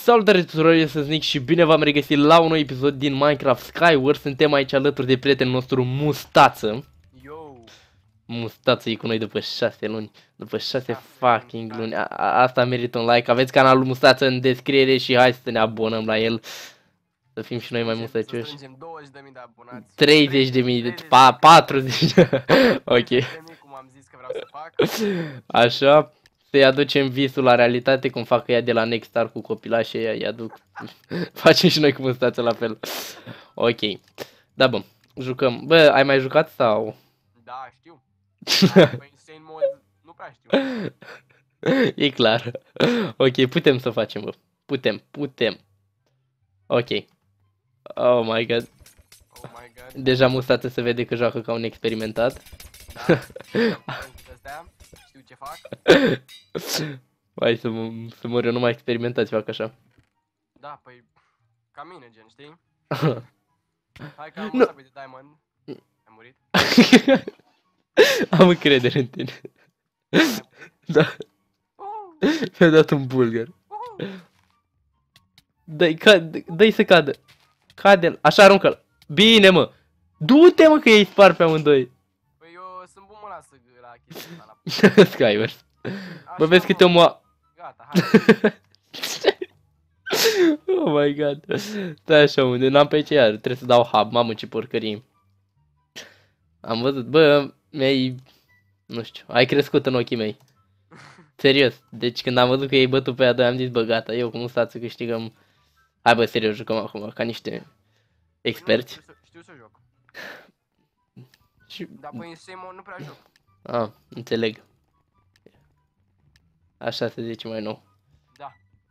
Salutare tuturor, eu sunt Nick și bine v-am regăsit la un nou episod din Minecraft Skyward. Suntem aici alături de prietenul nostru Mustață. Yo. Mustață e cu noi după 6 luni. După 6 fucking luni. Asta merită un like. Aveți canalul Mustață în descriere și hai să ne abonăm la el. Să fim și noi mai mustăcioși. Să strângem 20.000 de abonați. 30.000, 40. Ok. 30.000 cum am zis că vreau să fac. Așa. Să-i aducem visul la realitate, cum fac ea de la Nextstar cu copilașii ăia, îi aduc. Facem și noi cu Mustață la fel. Ok. Da, bă, jucăm. Bă, ai mai jucat sau? Da, știu. Păi Insane Mode nu prea știu. E clar. Ok, putem să facem, bă. Putem. Ok. Oh my god. Oh my god. Deja Mustață se vede că joacă ca un experimentat. Astea, știu ce fac. Hai să mor eu, nu mai experimentați, fac așa. Da, păi ca mine, gen, știi? Hai că am Nu. o sabie de diamond. Am murit. Am încredere în tine. Da. Mi-a dat un bulgar. Dă-i să cadă. Cade-l. Așa aruncă-l. Bine, mă. Du-te, mă, că ei spar pe amândoi. Păi eu sunt bun, mă, la chestia asta. La... Skyward. Așa, Bă, vezi mă. câte omul. Gata, hai. Oh my god. Stai așa, unde n-am pe ce iar. Trebuie să dau hub. Mamă, ce porcărie. Am văzut. Bă, nu știu. Ai crescut în ochii mei. Serios. Deci când am văzut că ei bătut pe aia doi, am zis, bă, gata, eu cu Mustață câștigăm. Hai, bă, serios, jucăm acum, ca niște experți. Știu să joc. Și... Dar pe Insane Mode nu prea joc. Ah, înțeleg. Așa se zice mai nou. Da.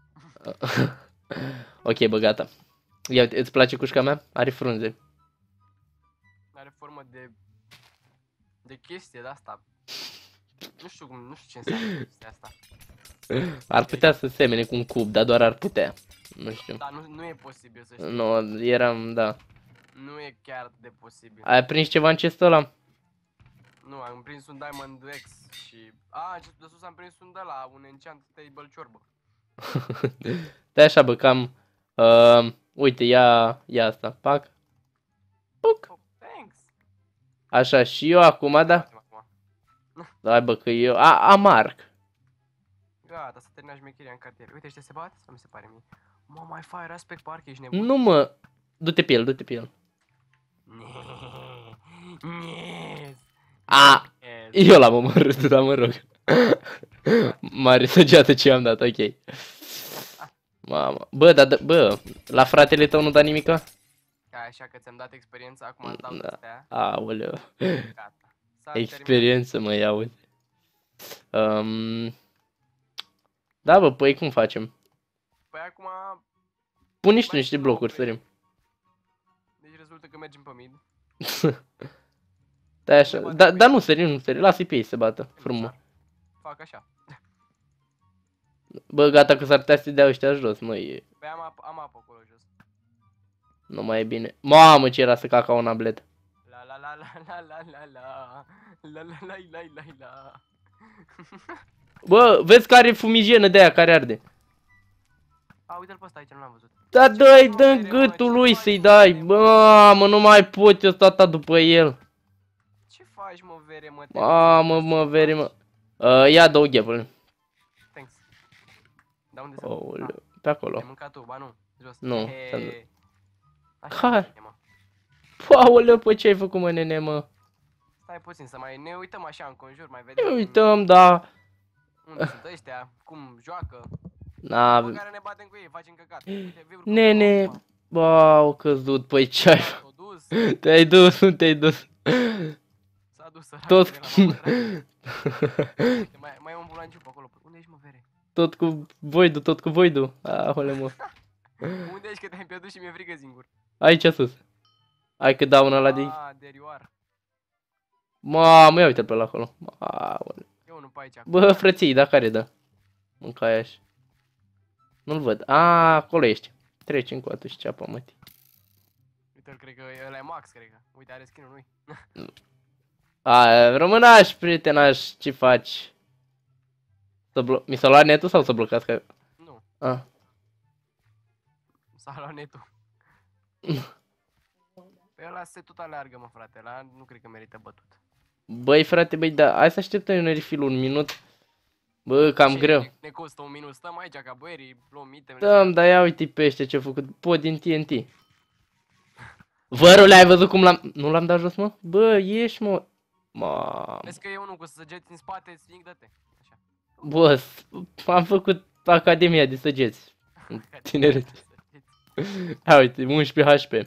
Ok, bă, gata. Ia uite, îți place cușca mea? Are frunze. Are formă de chestie de asta. Nu știu ce înseamnă chestia asta. Ar putea să semene cu un cub, dar doar ar putea. Nu știu. Dar nu e posibil să știi. Nu, eram, da. Nu e chiar de posibil. Ai prins ceva în chestul ăla? Nu, am prins un Diamond X și... A, de sus am prins un de la un enchant table ciorbă. Stai așa, bă, cam... uite, ia asta, pac. Puc. Oh, thanks. Așa, și eu acum, da? Acum. Hai, bă, că eu... am arc. Gata, să terminat șmecheria în cartier. Uite, ăștia se bat? Sau mi se pare mie? Mă, mai fire aspect park, ești nebun. Nu, mă. Du-te pe el. Yes. A, Yes. eu l-am omorât, dar mă rog. Mare săgeată ce am dat, ok. Mamă. Bă, la fratele tău nu da nimica? Așa că ți-am dat experiența, acum îți dau Da. astea. Aoleu. Gata. S-a terminat. Experiență, mă iau. Da, bă, păi cum facem? Păi acum... Pun niște blocuri, sărim. Deci rezultă că mergem pe mid. Stai așa. Dar nu sărim. Lasă-i pe ei să se bată. Frumos. Fac așa. Bă, gata că s-ar putea să dea ăștia jos, măi. Păi am apă acolo jos. Nu mai e bine. Mamă, ce era să caca un ablet. La la la la la la la la la la la la la la. Bă, vezi că are fumigenă de aia care arde. A, uite-l pe ăsta aici, nu l-am văzut. Da, dă-i, dă-n gâtul lui să-i dai. Bă, mă, nu mai pot eu sta ta după el. Ce faci, mă, vere, mă? Mă, vere, mă. Ia două ghepul. Thanks. Da, unde să Aoleu, pe acolo. ai mâncat tu, ba nu, jos. Nu, He. ți-am dat. Așa Care? e, mă. Aoleu, păi ce ai făcut, mă, nene, mă? Stai puțin să mai ne uităm așa în conjur, mai vedem. Ne uităm, da. Unde sunt ăștia, cum joacă. Na, Pe care ne batem cu ei, facem căcat. Uite, vibru pe nene. acolo. Bă, au căzut, păi ce ai făcut? S-a dus, Te-ai dus, nu te-ai dus. s-a dus săracul Tot de la mama dragă. Uite, mai e un bulanciu pe acolo. Unde ești, mă, vere? tot cu voidu. Aoleu, mă. Unde ești că te-ai pierdut și mi-e frică singur? Aici sus. Hai că dau una la de... Ah, derioar. Mamă, ia uite pe la acolo. Aoleu. Eu nu pe aici. Bă, frății, da, care dă? Mâncai așa. Nu-l văd. Acolo ești. Treci încoată și ceapa, mătii. Uite-l, cred că ăla e Max, cred că. Uite, are skin-ul lui. Românaș, prietenaș, ce faci? Mi s-a luat netul sau să blocați? Nu. Salonetul. Pe ăla se tot aleargă, mă, frate. Ăla nu cred că merită bătut. Băi, frate, băi, da, hai să așteptăm un refill un minut. Bă, cam greu. Ne costă un minut. Stăm aici ca băierii, luăm itemele. Stăm, dar ia uite pe ăștia ce-a făcut. Pot din TNT. Vărule, ai văzut cum l-am... Nu l-am dat jos, mă? Bă, ieși, mă. Mamă. Vezi că e unul cu săgeți în spate, swing, dă-te. Așa. Bă, am făcut Academia de Săgeți. Tineret. Hai, uite, 11 HP.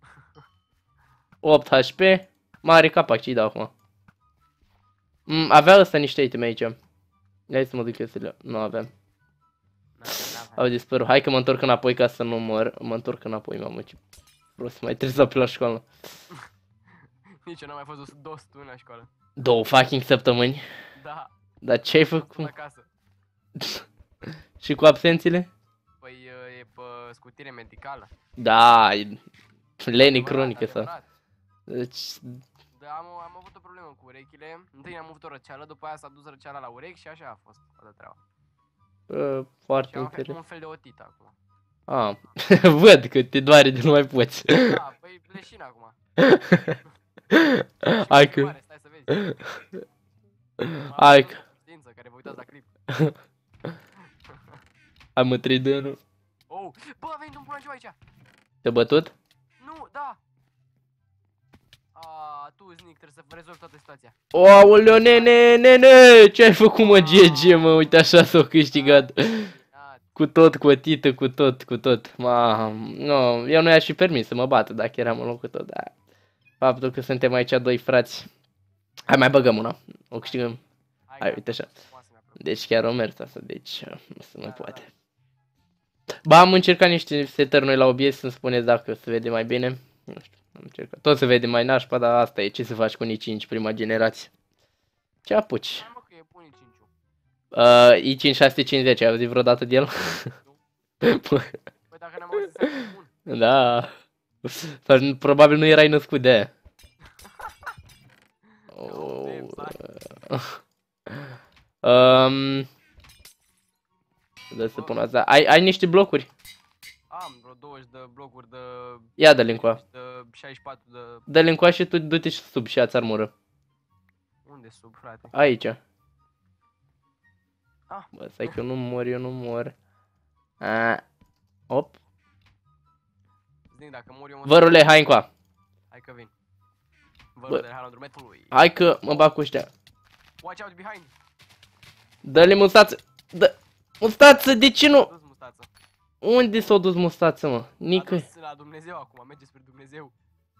8 HP. Mare capac, ce-i dau acum? Avea ăsta niște iteme aici. Hai să mă duc eu să le... Nu aveam. Au dispărut. Hai că mă întorc înapoi ca să nu mor. Mă întorc înapoi, mamă, ce prost. Mai trebuie să pe la școală. Nici eu n-am mai fost 2 săptămâni la școală. 2 fucking săptămâni. Da. Dar ce ai Sunt făcut? acasă. Și cu absențile? Păi e pe scutire medicală. Da, e lenii Adevărat, cronică sau... adevărat. Deci, Da, am avut o problemă cu urechile. Întâi am avut o răceală, după aia s-a dus răceala la urechi și așa a fost toată treaba. foarte Și am interesant. un fel de otită acum. Ah, văd că te doare de nu mai poți. Da, păi leșin acum. Hai că... Mare, stai să vezi. Hai că... Știință, care vă uitați la clip. Hai mă, 3 de anul. Oh, bă, a venit un pulanciu aici. Te-a bătut? Nu, da. Tu, Znic, trebuie să rezolvi toată situația. Aoleo, nene, ce ai făcut, mă, GG, mă, uite așa s-au câștigat. Cu tot, cu o tită, cu tot. Nu, eu nu i-aș fi permis să mă bată dacă eram în locul tău, dar faptul că suntem aici doi frați. Hai, mai băgăm una, o câștigăm. Hai, uite așa. Deci chiar o mers asta, deci nu se mai poate. Ba, am încercat niște setări noi la OBS, să-mi spuneți dacă se vede mai bine. Nu știu, am încercat. Tot se vede mai nașpa, dar asta e, ce să faci cu unii 5 prima generație. Ce apuci? Hai mă că e bun i5-ul. i5 650, ai auzit vreodată de el? Păi dacă n-am auzit să e bun. Da. Sau probabil nu erai născut de aia. Da să pun asta. Ai niște blocuri? Am vreo 20 de blocuri de... Ia dă-l încoa. De 64 de... Dă-l încoa și tu du-te și sub și ia-ți armură. Unde sub, frate? Aici. Ah. Bă, stai că eu nu mor. Op. Znic, dacă mor eu mă... Vărule, hai încoa. Hai că vin. Vărule, hai la drumetului. Hai că mă bag cu ăștia. Watch out behind. Dă-le mustață. Dă... Mustață, de ce nu? Dus mustață. Unde s-a dus mustață, mă? Nicăi. A dus la Dumnezeu acum, merge spre Dumnezeu.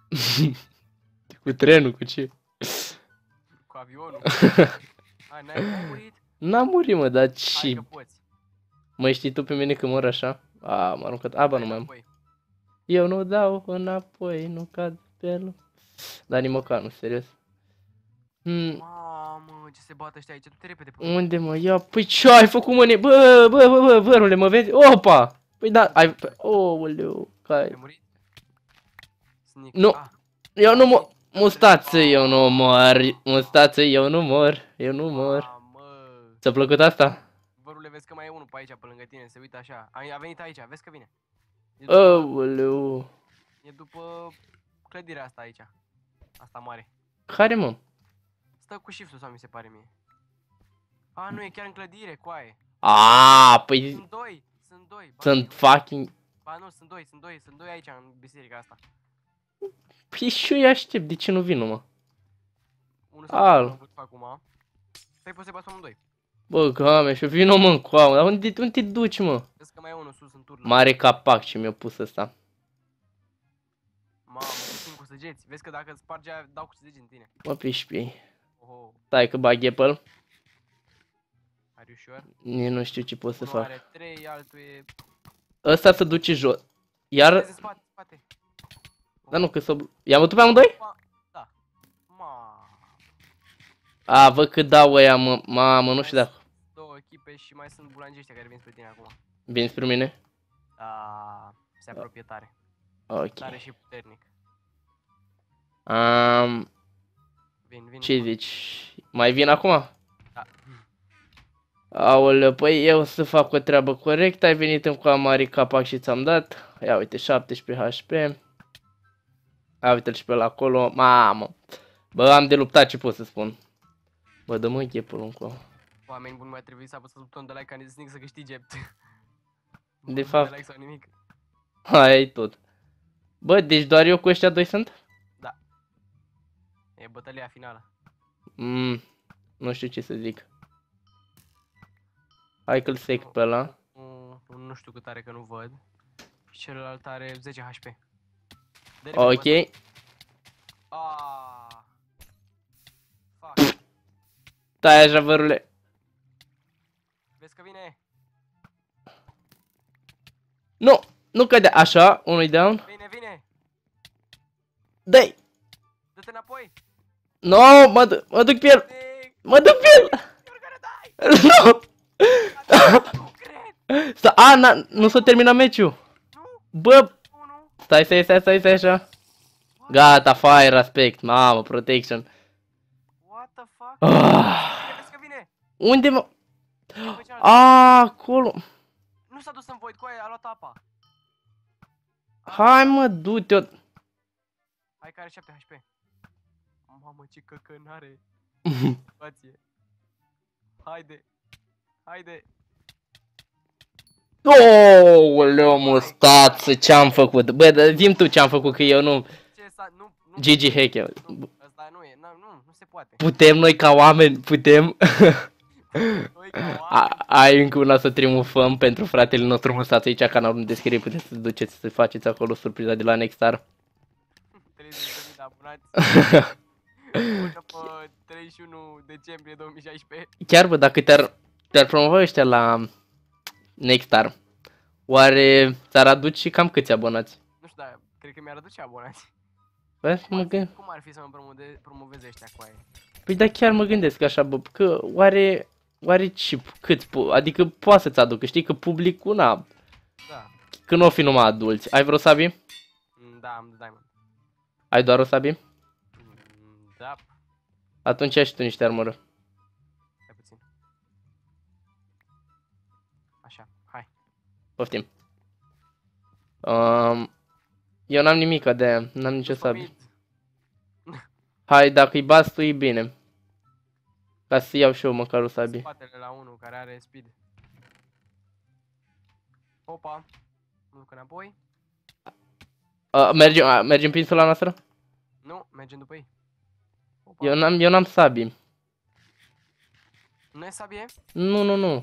Cu trenul, cu ce? Cu avionul. Hai, n-ai murit? N-am murit, mă, dar Hai ce... că poți. Mă știi tu pe mine că mor așa? M-a aruncat. Ba, nu mai am. Înapoi. Eu nu dau înapoi, nu cad pe el. Dar nici măcar nu, serios. Mamă, ce se bate ăștia aici, du-te repede. Unde, mă? Ia, păi ce ai făcut, mă, Bă, vărule, mă vezi? Opa! Păi da, ai... Ouleu, Ai cai... murit? Sneak. Nu. Eu nu mor. Mustață, eu nu mor. Mustață, eu nu mor. Eu nu mor. Mamă. Ți-a plăcut asta? Vărule, vezi că mai e unul pe aici, pe lângă tine, se uită așa. A venit aici, vezi că vine. Ouleu. E după clădirea asta aici. Asta mare. Care, mă? Stă cu shift-ul sau mi se pare mie. Nu, e chiar în clădire, coaie. Păi... Sunt doi, sunt doi. Sunt fucking... Ba nu, sunt doi aici în biserica asta. Păi și eu îi aștept, de ce nu vin, mă? Unul s-a făcut acum. Păi poți să-i bați amândoi. Bă, game, și vino, mă, încoa, dar unde te duci, mă? Vezi că mai e unul sus în turnă. Mare capac ce mi-a pus ăsta. Mamă, sunt cu săgeți. Vezi că dacă îți sparge aia, dau cu săgeți în tine. Mă piși pe ei. Oho. Stai că bag apple. Are you sure? Nici nu știu ce pot să Unul fac. are 3, altul e... Ăsta se duce jos. Iar... Vezi în spate, spate. Dar nu, că s-o... I-am bătut pe amândoi? Da. Ma. Văd că dau ăia, mă. Mamă, nu știu dacă... Două echipe și mai sunt bulangii ăștia care vin spre tine acum. Vin spre mine? Se apropie tare. Ok. Tare și puternic. Vin. Ce zici? Mai vin acum? Da. Aoleu, păi eu să fac o treabă corectă, ai venit în cu mare capac și ți-am dat. Ia uite, 17 HP. Ia uite-l și pe ăla acolo, mamă. Bă, am de luptat, ce pot să spun. Bă, dă-mă ghepul încă. Oameni buni, mai trebuie să apăsați butonul de like ca Snick să câștige. De fapt. De like sau nimic. Hai tot. Bă, deci doar eu cu ăștia doi sunt? Da. E bătălia finală. Nu știu ce să zic. Hai că-l sec pe ăla. Nu știu cât are că nu văd. Și celălalt are 10 HP. Ok. Fuck. Stai așa, vărule. Vezi că vine? Nu, nu cădea. Așa, unul down. Vine. Dai. Dă-te înapoi. No, mă duc pe el. Mă duc pe el. Nu. Nu cred. Nu s-a terminat meciul. Bă, Nu. stai așa. Gata, fire aspect, mamă, protection. What the fuck? Vezi că vine. Unde mă? Pe cealaltă. Acolo. Nu s-a dus în void, cu aia a luat apa. Hai mă, du-te. Hai că are 7 HP. Mamă, ce căcănare. Spație. Haide. Ooleu, mustață, ce-am făcut? Bă, zi-mi tu ce-am făcut, că eu nu... Ce s-a... Nu. GG Hacker. Asta nu e, nu se poate. Putem noi ca oameni, putem. Noi ca oameni. Ai încă una să triumfăm pentru fratele nostru mustață aici, canalul în descriere, puteți să duceți să faceți acolo surpriza de la Nextstar. 30.000 de abonați. Până pe 31 decembrie 2016. Chiar bă, dacă te-ar promova ăștia la Nextstar, oare ți-ar aduce și cam câți abonați? Nu știu, dar cred că mi-ar aduce abonați. Bă, mă gândesc. Cum ar fi să mă promoveze ăștia cu aia? Păi da, chiar mă gândesc așa, bă, că oare ce, adică poate să-ți aducă, știi că publicul, na, Da. că nu o fi numai adulți. Ai vreo sabi? Da, am de diamond. Ai doar o sabi? Da. Atunci ai și tu niște armură. Stai puțin. Așa, hai. Poftim. Eu n-am nimica de aia, n-am nicio sabi. Hai, dacă-i bați tu, e bine. Ca să iau și eu măcar o sabi. Spatele la unul care are speed. Opa. Mă duc înapoi. Mergem prin insula noastră? Nu, mergem după ei. Opa. Eu n-am sabi. Nu e sabie? Nu.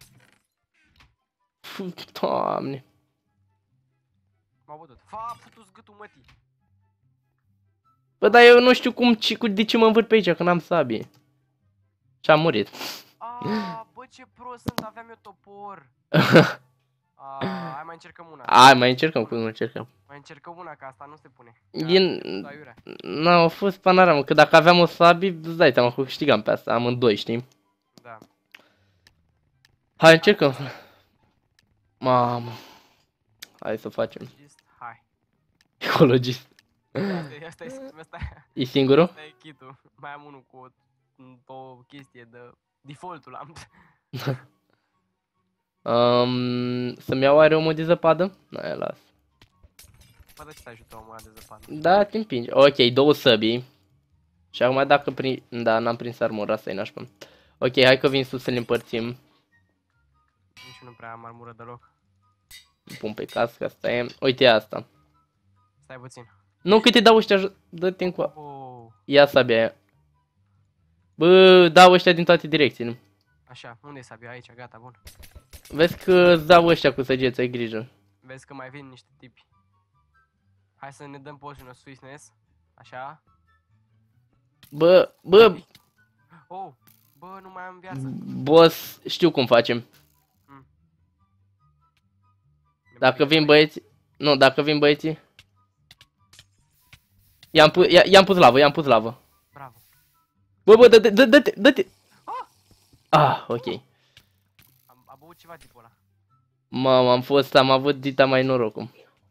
Doamne. M-au bătut. Fa, putu-ți gâtul mătii. Bă, dar eu nu știu de ce mă învârt pe aici, că n-am sabie. Și am murit. Bă, ce prost sunt, aveam eu topor. Hai mai încercăm una. Hai, mai încercăm, cum încercăm. Mai încercăm una, că asta nu se pune. N-au fost panoramă, că dacă aveam o sabie, îți dai seama că câștigam pe asta, amândoi, știi? Da. Hai, încercăm. Mamă. Hai să facem. Hai. Ecologist. Asta E singurul? Asta e kit-ul. Mai am unul cu o chestie de default-ul am. Să-mi iau aromă de zăpadă? Nu, las. Poate ce te ajută omul ăla de zăpadă. Da, te împingi. Ok, 2 săbii. Și acum dacă Da, n-am prins armura, asta e nașpa. Ok, hai că vin sus să le împărțim. Nici nu prea am armură deloc. Pun pe cască, asta e. Uite asta. Stai puțin. Nu, că te dau ăștia, dă-te încoa. Ia sabia aia. Bă, dau ăștia din toate direcțiile. Așa, unde e sabia? Aici, gata, bun. Vezi că îți dau ăștia cu săgeți, ai grijă. Vezi că mai vin niște tipi. Hai să ne dăm potion of swiftness. Așa. Bă. Oh, bă, nu mai am viață. Boss, știu cum facem. Dacă vin băieții. Nu, dacă vin băieții. I-am pus lavă, Bravo. Bă, dă-te. Ok. Am băut ceva tipul ăla. Mamă, am avut dita mai norocul.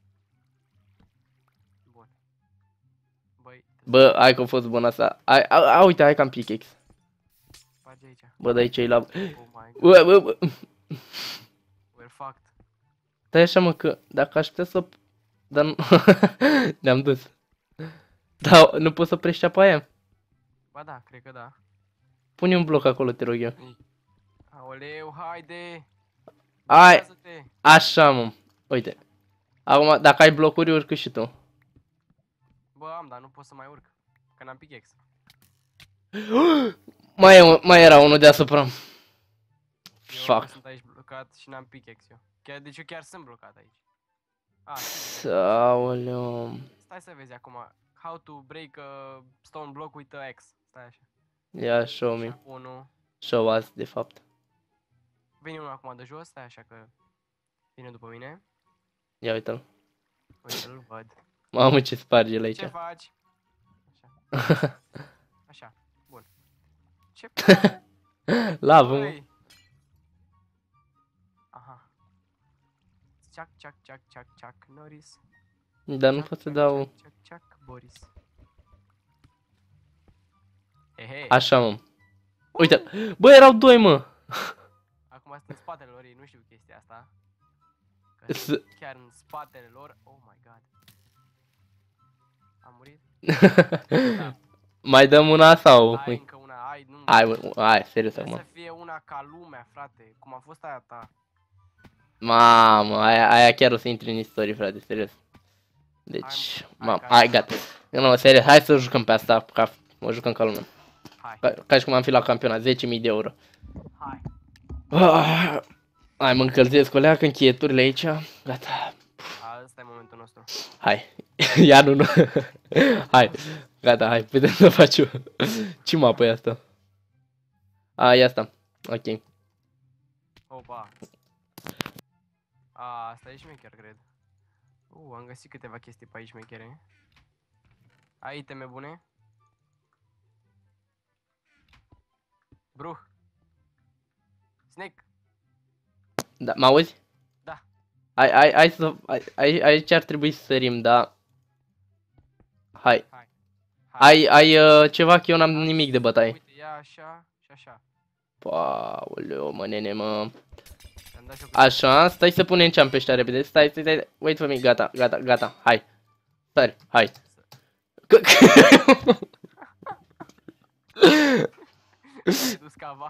Bun. Băi. Bă, hai că a fost bună asta. Uite, hai că am pickaxe. Sparge aici. Bă, de aici e lavă. Oh my Bă, bă, bă. We're fucked. Stai așa, mă, că dacă aș putea să... Dar nu... Ne-am dus. Da, nu poți să oprești apa aia? Ba da, cred că da. Pune un bloc acolo, te rog eu. Aoleu, haide! Ai, Lasă-te! așa, mă. Uite. Acum, dacă ai blocuri, urcă și tu. Bă, am, dar nu pot să mai urc. Că n-am pickaxe. Mai era unul deasupra. Eu Fuck. sunt aici blocat și n-am pickaxe eu. Deci eu chiar sunt blocat aici. Aoleu. Stai să vezi acum. How to break a stone block with a axe. Stai așa. Ia, show me. 1. Show us, de fapt. Vine unul acum de jos, stai așa că vine după mine. Ia uite-l. Uite, îl văd. Mamă, ce sparge el aici. Ce faci? Așa. Așa. Bun. Ce faci? Lavă, mă. Băi? Aha. Ceac, ceac, ceac, ceac, ceac, Norris. Dar nu pot să dau... Ceac, ceac, ceac, Boris. Ehe. Așa, mă. Uite. Bă, erau doi, mă. Acum sunt în spatele lor, ei nu știu chestia asta. Că sunt chiar în spatele lor. Oh my god. Am murit? Da. Mai dăm una sau... Ai încă una, ai, nu. Hai, bă, hai, serios Trebuie să acum. fie una ca lumea, frate. Cum a fost aia ta. Mamă, aia chiar o să intri în istorie, frate, serios. Deci, mamă, hai, gata. Nu, serios, hai să jucăm pe asta, ca o jucăm ca lumea. Hai. Ca și cum am fi la campionat, 10.000 de euro. Hai. Hai, mă încălzesc o leacă, încheieturile aici, gata. Asta e momentul nostru. Hai, ia nu. Hai, gata, hai, putem să facem. Ce mapă e asta? A, e asta, ok. Opa. Asta e șmecher, cred. Am găsit câteva chestii pe aici șmechere. Ai iteme bune? Bruh. Snake. Da, mă auzi? Da. Hai să, aici ar trebui să sărim, da. Hai. Ai ceva, că eu n-am nimic de bătaie. Uite, ia așa și așa. Paoleu, mă, nene, mă. Am dat și eu Așa, stai să punem ceam pe ăștia repede. Stai, wait for me, gata, gata, gata, hai. Stai, hai. Ai dus cava.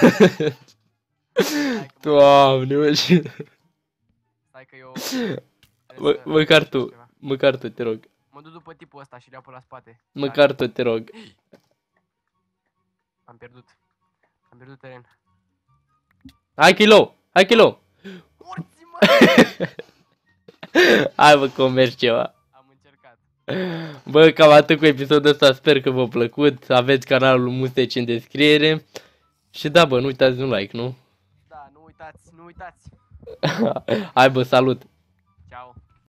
Doamne, mă, Stai că eu... măcar tu, te rog. Mă duc după tipul ăsta și le iau pe la spate. Măcar tu, te rog. Am pierdut. Am pierdut teren. Hai că-i low, hai că-i low. Morți-mă! Hai, bă, că mergi ceva. Am încercat. Bă, cam atât cu episodul ăsta, sper că v-a plăcut. Aveți canalul Musteci în descriere. Și da, bă, nu uitați un like, nu? Da, nu uitați, nu uitați. Hai, bă, salut! Ciao.